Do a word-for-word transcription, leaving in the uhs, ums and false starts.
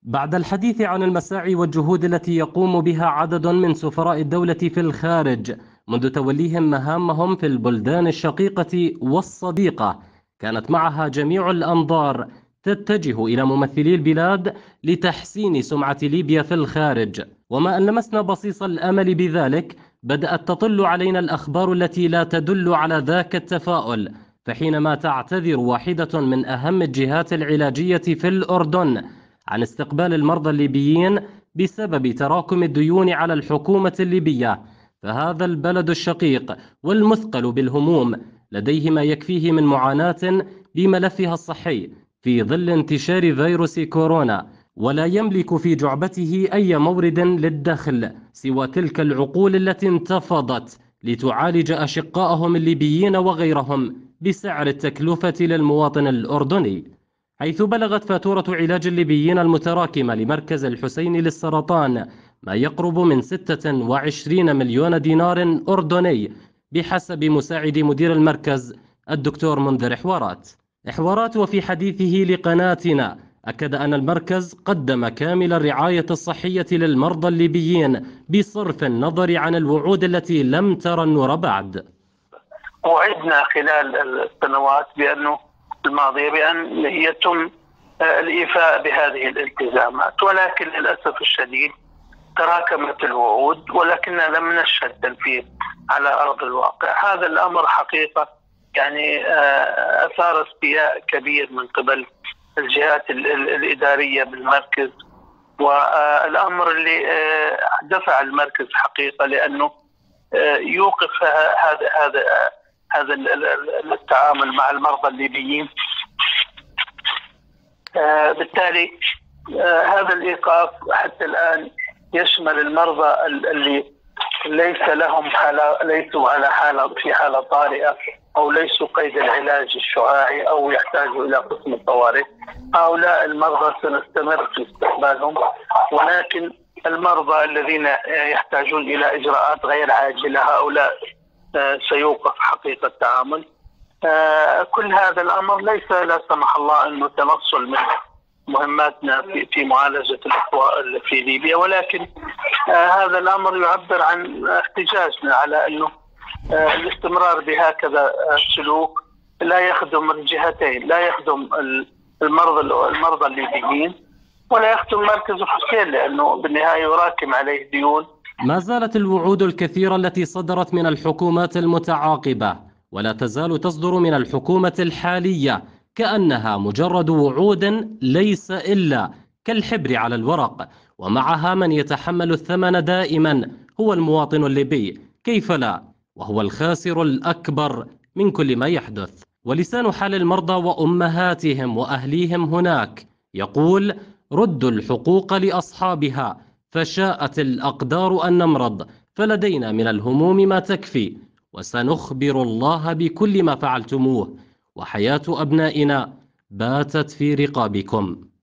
بعد الحديث عن المساعي والجهود التي يقوم بها عدد من سفراء الدولة في الخارج منذ توليهم مهامهم في البلدان الشقيقة والصديقة، كانت معها جميع الأنظار تتجه إلى ممثلي البلاد لتحسين سمعة ليبيا في الخارج. وما أن لمسنا بصيص الأمل بذلك، بدأت تطل علينا الأخبار التي لا تدل على ذاك التفاؤل. فحينما تعتذر واحدة من أهم الجهات العلاجية في الأردن عن استقبال المرضى الليبيين بسبب تراكم الديون على الحكومة الليبية، فهذا البلد الشقيق والمثقل بالهموم لديه ما يكفيه من معاناة بملفها الصحي في ظل انتشار فيروس كورونا، ولا يملك في جعبته أي مورد للدخل سوى تلك العقول التي انتفضت لتعالج أشقائهم الليبيين وغيرهم بسعر التكلفة للمواطن الأردني، حيث بلغت فاتورة علاج الليبيين المتراكمة لمركز الحسين للسرطان ما يقرب من ستة وعشرين مليون دينار أردني بحسب مساعد مدير المركز الدكتور منذر حوارات. حوارات وفي حديثه لقناتنا أكد أن المركز قدم كامل الرعاية الصحية للمرضى الليبيين بصرف النظر عن الوعود التي لم ترى النور بعد. وعدنا خلال السنوات بأنه الماضية بأن يتم الإيفاء بهذه الالتزامات، ولكن للأسف الشديد تراكمت الوعود ولكننا لم نشهد تنفيذ على أرض الواقع. هذا الأمر حقيقة يعني أثار استياء كبير من قبل الجهات الإدارية بالمركز، والأمر اللي دفع المركز حقيقة لأنه يوقف هذا هذا هذا التعامل مع المرضى الليبيين. بالتالي هذا الإيقاف حتى الآن يشمل المرضى اللي ليس لهم حالة، ليسوا على حالة في حالة طارئة أو ليسوا قيد العلاج الشعاعي أو يحتاجوا إلى قسم الطوارئ. هؤلاء المرضى سنستمر في استقبالهم، ولكن المرضى الذين يحتاجون إلى إجراءات غير عاجلة هؤلاء سيوقف حقيقة التعامل. كل هذا الأمر ليس لا سمح الله أنه تنصل من مهماتنا في في معالجة الأحوال في ليبيا، ولكن هذا الأمر يعبر عن احتجاجنا على أنه الاستمرار بهكذا سلوك لا يخدم الجهتين، لا يخدم المرضى المرضى الليبيين ولا يخدم مركز الحسين، لأنه بالنهاية يراكم عليه ديون. ما زالت الوعود الكثيرة التي صدرت من الحكومات المتعاقبة ولا تزال تصدر من الحكومة الحالية كأنها مجرد وعود ليس إلا كالحبر على الورق، ومعها من يتحمل الثمن دائما هو المواطن الليبي، كيف لا، وهو الخاسر الأكبر من كل ما يحدث. ولسان حال المرضى وأمهاتهم وأهليهم هناك يقول: ردوا الحقوق لأصحابها، فشاءت الأقدار أن نمرض، فلدينا من الهموم ما تكفي، وسنخبر الله بكل ما فعلتموه، وحياة أبنائنا باتت في رقابكم.